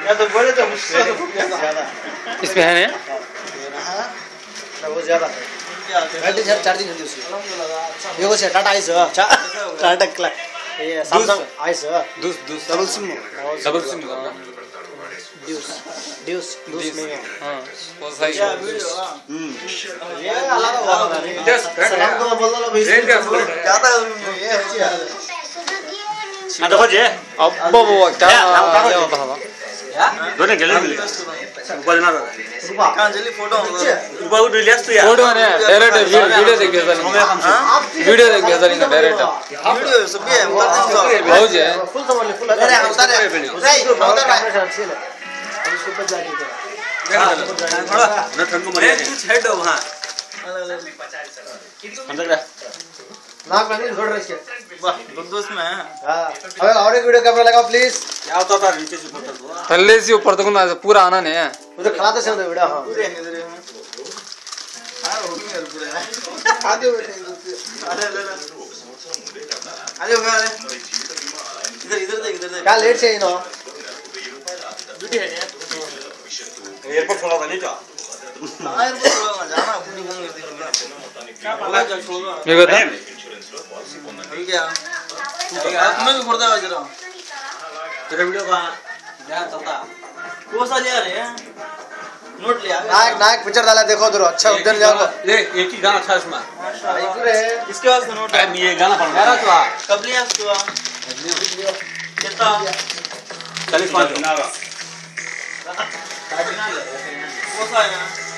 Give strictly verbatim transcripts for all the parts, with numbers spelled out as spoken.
तो बोले तो मुझसे ज्यादा इसमें है ना वो ज्यादा बैटरी चार्जिंग है उसकी ये को टाटा आइस टाटा क्ला ये Samsung Ace duos duos double SIM double SIM duos duos duos में हां वो सही हम्म ये अलग हुआ सलाम को बोल दो भाई ज्यादा ये हां देखो जी अब्बा वो क्या बाबा दोने गेले गेले ऊपर ना कहां जल्दी फोटो ऊपर उठ लिया तो यार फोटो ने डायरेक्ट वीडियो देख गया था वीडियो देख गया था इनका डायरेक्ट वीडियो सब भी है बहुत है फुल समझ ले फुल अरे उतार है उतार उतार अच्छी है अब इसके ऊपर जाके थोड़ा ना ठंड को मरे कुछ हेड हो वहां अंदर जा नाक में छोड़ रहे इसके वाह दोस्त में हां अबे और एक वीडियो कैमरा लगाओ प्लीज क्या होता था नीचे से ऊपर तक थल्ले से ऊपर तक ना पूरा आना नहीं है मुझे खराते से वीडियो हां पूरे इधर हां हो गया पूरे आगे बैठे अरे ले ले अरे भाई इधर इधर देख इधर देख क्या लेट से इनो ड्यूटी है एयरपोर्ट छोड़ा था नहीं क्या एयरपोर्ट छोड़ा ना जाना अपनी घूम लेते क्या बोला जा छोड़ो ये बता ठीक है तुम्हें भी फोड़ देगा जरा तेरा वीडियो कहां क्या चलता कौन सा ले रहे हैं नोट लिया नायक नायक पिक्चर डाला देखो उधर अच्छा उधर जाओ ले एक ही गाना था इसमें इसके पास नोट टाइम ये गाना पढ़ मेरा तो कब लिया इसको कितना चालीस पाँच कौन सा है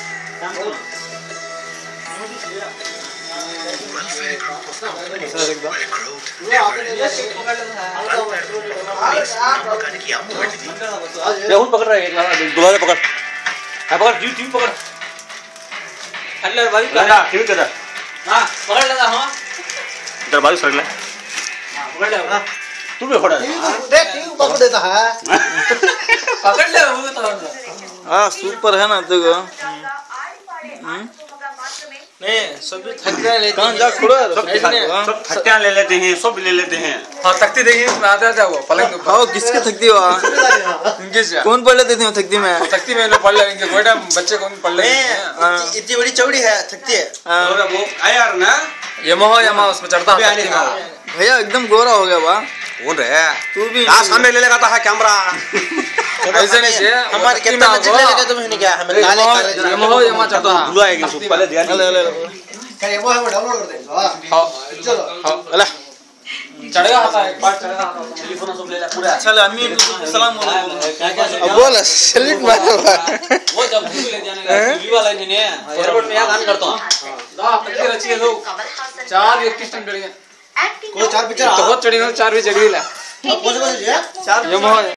ये पकड़ रहा है दोबारा पकड़ है पकड़ टीवी टीवी पकड़ अल्लाह भाई लगा टीवी तेरा हां पकड़ लगा हां इधर बाजू सर ले हां पकड़ ले तू भी पकड़ देख टीवी पकड़ देता है पकड़ ले वो तो हां सुपर है ना तू नहीं सब थक्का लेते कहां जा खड़ा सब सब थक्का ले लेते हैं सब ले लेते हैं हां तख्ती देखिए इसमें आता था वो पलंग के हां किसके थकती हो इनके से कौन पढ़ लेते थे थकती में तख्ती में लोग पढ़ लेंगे बेटा बच्चे कौन पढ़ लेंगे इतनी बड़ी चौड़ी है थकती है और वो आया यार ना यमहा यमा उसमें चढ़ता है भैया एकदम गोरा हो गया बा कौन रे तू भी कहां सामने ले लगा था कैमरा ऐसे नहीं है हमारे कितना नजर ले लेगा तुम नहीं क्या हमें काले कर यमहा यमा चढ़ता है भूल आएगी सब पहले ध्यान ले ले क्या ये वो हम डाउनलोड कर देंगे हां चलो अला चढ़ेगा आता है एक बार चढ़ेगा टेलीफोन सब ले ले पूरा चल अम्मी सलाम बोलो क्या क्या अब बोल सैल्यूट मार वो जब भूल ले जाने का टीवी वाला नहीं है एयरपोर्ट में याद आन करता हूं ला तख्ती रची है लोग चार एक किस्टम चढ़ेंगे कोई चार पिक्चर तो बहुत चढ़ेगा चार भी चढ़ी ला कौन से कौन से यमहा